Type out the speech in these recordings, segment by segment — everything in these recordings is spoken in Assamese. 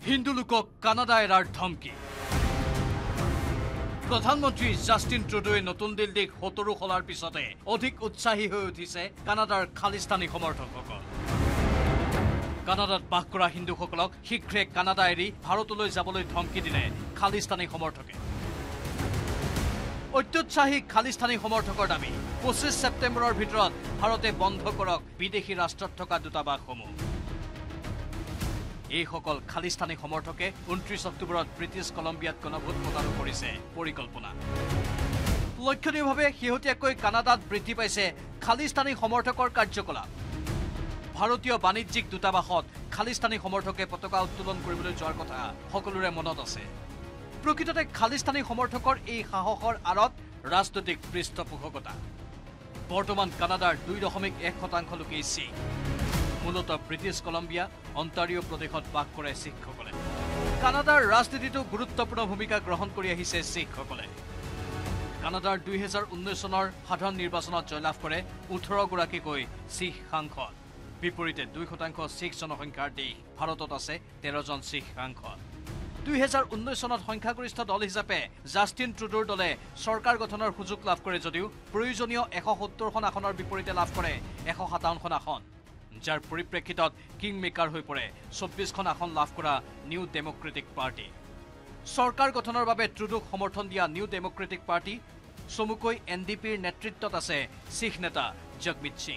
হিন্দু লোকক কানাডা এৰাৰ ধমকি প্ৰধানমন্ত্ৰী জাষ্টিন ট্ৰুডোৱে নতুন দিল্লীক হতৰু খলাৰ পিছতে অধিক উৎসাহী হৈ উঠিছে কানাডাৰ খালিস্তানী সমৰ্থকসকল কানাডাত বাস কৰা হিন্দুসকলক শীঘ্ৰে কানাডা এৰি ভাৰতলৈ যাবলৈ ধমকি দিলে খালিস্তানী সমৰ্থকে অত্যুৎসাহী খালিস্তানী সমৰ্থকৰ দাবী 25 ছেপ্টেম্বৰৰ ভিতৰত ভাৰতে বন্ধ কৰক বিদেশী ৰাষ্ট্ৰত থকা দূতাবাসসমূহ এই সকল খালিস্তানী সমৰ্থকে 29 অক্টোবৰত ব্ৰিটিছ কলম্বিয়াত গণভোট প্ৰদান কৰিছে পৰিকল্পনা লক্ষণীয়ভাৱে শেহতীয়াকৈ কানাডাত বৃদ্ধি পাইছে খালিস্তানী সমৰ্থকৰ কাৰ্যকলাপ ভাৰতীয় বাণিজ্যিক দূতাবাসত খালিস্তানী সমৰ্থকে পতাকা উত্তোলন কৰিবলৈ যোৱাৰ কথা সকলোৰে মনত আছে প্ৰকৃততে খালিস্তানী সমৰ্থকৰ এই সাহসৰ আঁৰত ৰাজনৈতিক পৃষ্ঠপোষকতা বৰ্তমান কানাডাৰ 2.1% লোকেই শিখ মূলত ব্ৰিটিছ কলম্বিয়া অন্টাৰিও প্ৰদেশত বাস কৰে শিখসকলে কানাডাৰ ৰাজনীতিটো গুৰুত্বপূৰ্ণ ভূমিকা গ্ৰহণ কৰি আহিছে শিখসকলে কানাডাৰ 2019 চনৰ সাধাৰণ নিৰ্বাচনত জয়লাভ কৰে 18 গৰাকীকৈ শিখ সাংসদ বিপৰীতে 2% শিখ জনসংখ্যাৰ দেশ ভাৰতত আছে 13 জন শিখ সাংসদ 2019 চনত সংখ্যাগৰিষ্ঠ দল হিচাপে জাষ্টিন ট্ৰুডোৰ দলে চৰকাৰ গঠনৰ সুযোগ লাভ কৰে যদিও প্ৰয়োজনীয় 170খন আসনৰ বিপৰীতে লাভ কৰে 157খন আসন যাৰ পৰিপ্ৰেক্ষিতত কিং মেকাৰ হৈ পৰে 24খন আসন লাভ কৰা নিউ ডেমোক্ৰেটিক পাৰ্টি চৰকাৰ গঠনৰ বাবে ট্ৰুডোক সমৰ্থন দিয়া নিউ ডেমোক্ৰেটিক পাৰ্টি চমুকৈ NDPৰ নেতৃত্বত আছে শিখ নেতা জগমিত সিং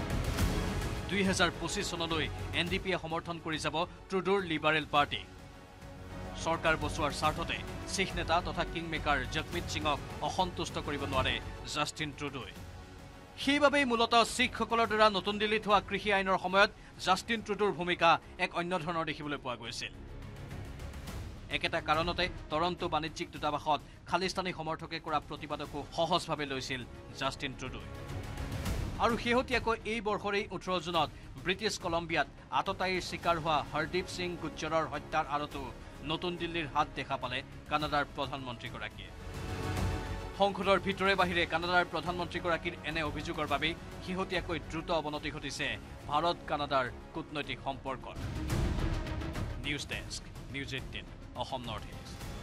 2025 চনলৈ NDPয়ে সমৰ্থন কৰি যাব ট্ৰুডোৰ লিবাৰেল পাৰ্টি চৰকাৰ বচোৱাৰ স্বাৰ্থতে শিখ নেতা তথা কিং মেকাৰ জগমিত সিঙক অসন্তুষ্ট কৰিব নোৱাৰে জাষ্টিন ট্ৰুডোৱে সেইবাবেই মূলত শিখসকলৰ দ্বাৰা নতুন দিল্লীত হোৱা কৃষি আইনৰ সময়ত জাষ্টিন ট্ৰুডোৰ ভূমিকা এক অন্য ধৰণৰ দেখিবলৈ পোৱা গৈছিল একেটা কাৰণতে টৰন্টো বাণিজ্যিক দূতাবাসত খালিস্তানী সমৰ্থকে কৰা প্ৰতিবাদকো সহজভাৱে লৈছিল জাষ্টিন ট্ৰুডোৱে আৰু শেহতীয়াকৈ এই বৰ্ষৰেই 18 জুনত ব্ৰিটিছ কলম্বিয়াত আততায়ীৰ চিকাৰ হোৱা হৰদীপ সিং গুজ্জৰৰ হত্যাৰ আৰতো নতুন দিল্লীৰ হাত দেখা পালে কানাডাৰ প্ৰধানমন্ত্ৰীগৰাকীয়ে সংসদৰ ভিতৰে বাহিৰে কানাডাৰ প্ৰধানমন্ত্ৰীগৰাকীৰ এনে অভিযোগৰ বাবে শেহতীয়াকৈ দ্ৰুত অৱনতি ঘটিছে ভাৰত কানাডাৰ কূটনৈতিক সম্পৰ্কৰ news desk news 18 Asom north east